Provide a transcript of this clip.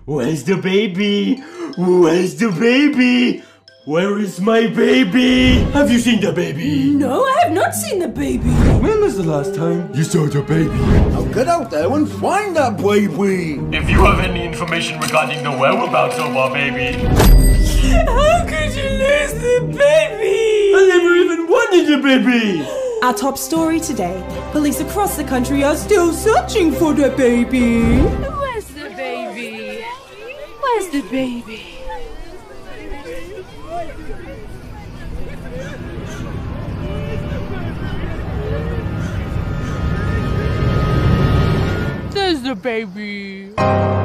Where's the baby? Where's the baby? Where is my baby? Have you seen the baby? No, I have not seen the baby. When was the last time you saw the baby? Now get out there and find that baby. If you have any information regarding the whereabouts of our baby. How could you lose the baby? I never even wanted a baby. Our top story today. Police across the country are still searching for the baby. Where's the baby? Where's the baby? There's the baby.